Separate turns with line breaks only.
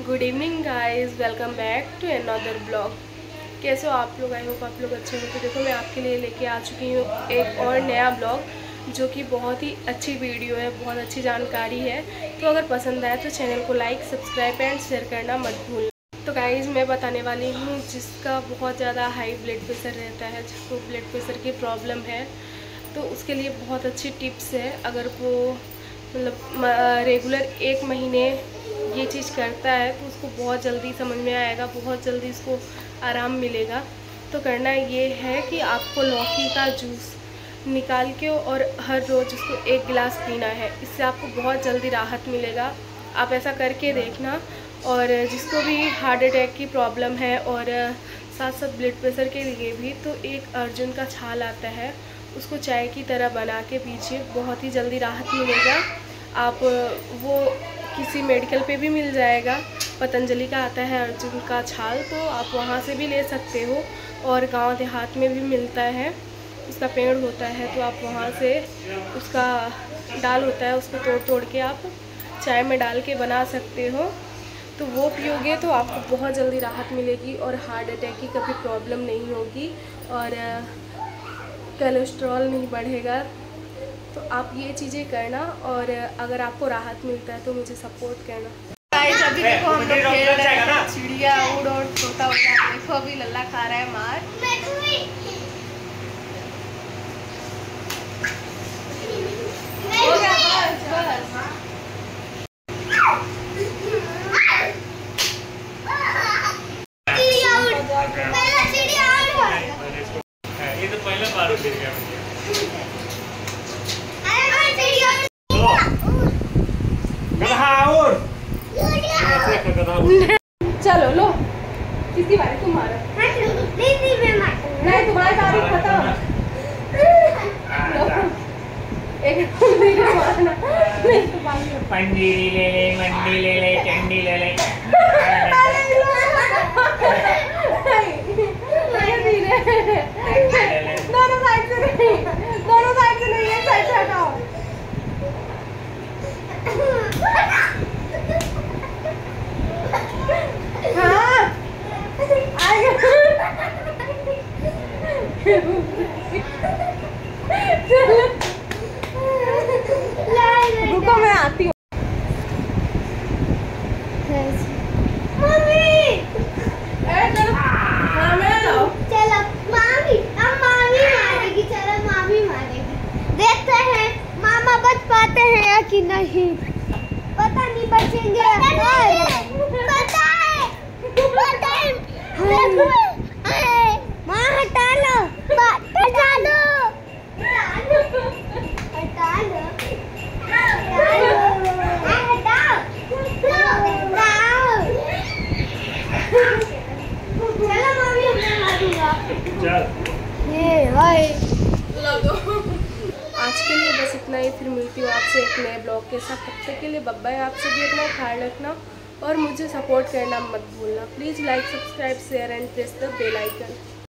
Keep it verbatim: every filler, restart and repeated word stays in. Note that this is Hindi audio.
Good evening guys, welcome back to another blog. कैसे हो आप लोग? आई होप आप लोग अच्छे हो। तो देखो मैं आपके लिए लेके आ चुकी हूँ एक और नया ब्लॉग जो कि बहुत ही अच्छी वीडियो है, बहुत अच्छी जानकारी है। तो अगर पसंद आए तो चैनल को लाइक, सब्सक्राइब एंड शेयर करना मत भूलना। तो गाइस मैं बताने वाली हूँ जिसका बहुत ज़्यादा हाई ब्लड प्रेशर रहता है, जिसको ब्लड प्रेशर की प्रॉब्लम है, तो उसके लिए बहुत अच्छी टिप्स है। अगर वो मतलब रेगुलर एक महीने ये चीज़ करता है तो उसको बहुत जल्दी समझ में आएगा, बहुत जल्दी उसको आराम मिलेगा। तो करना ये है कि आपको लौकी का जूस निकाल के और हर रोज़ उसको एक गिलास पीना है। इससे आपको बहुत जल्दी राहत मिलेगा। आप ऐसा करके देखना। और जिसको भी हार्ट अटैक की प्रॉब्लम है और साथ साथ ब्लड प्रेशर के लिए भी, तो एक अर्जुन का छाल आता है, उसको चाय की तरह बना के पीजिए, बहुत ही जल्दी राहत मिलेगा। आप वो किसी मेडिकल पे भी मिल जाएगा, पतंजलि का आता है अर्जुन का छाल, तो आप वहाँ से भी ले सकते हो। और गांव देहात में भी मिलता है, उसका पेड़ होता है, तो आप वहाँ से उसका डाल होता है, उसको तोड़ तोड़ के आप चाय में डाल के बना सकते हो। तो वो पियोगे तो आपको बहुत जल्दी राहत मिलेगी और हार्ट अटैक की कभी प्रॉब्लम नहीं होगी और कोलेस्ट्रॉल नहीं बढ़ेगा। तो आप ये चीज़ें करना और अगर आपको राहत मिलता है तो मुझे सपोर्ट करना। गाइस अभी देखो हम लोग खेल रहे हैं चिड़िया उड़ और तोता उड़ा। देखो अभी लल्ला खा रहा है मार। हो गया बस बस।
ये तो पहला बार हो गया मुझे।
चलो लो, किसकी बारी? तुम मारो। नहीं तुम्हारी तारीफ खत्म। एक मारना नहीं तो
पंडीरी ले ले, मंडी ले ले, चंडी ले ले।
दोनों साइड से नहीं, दोनों साइड से नहीं, एक साइड से हटाओ। हाँ आएगा। रुको मैं आती हूँ।
पाते हैं या कि नहीं पता नहीं, बचेंगे पता है पता है पता है। माँ हटा लो, हटा लो, हटा लो, चलो मम्मी मैं मारूंगा। ये हाय
आज के लिए बस इतना ही। फिर मिलती हूँ आपसे एक नए ब्लॉग के साथ। तब तक के लिए बाय बाय। आपसे भी अपना ख्याल रखना और मुझे सपोर्ट करना मत भूलना। Please like, subscribe, share and press the bell icon.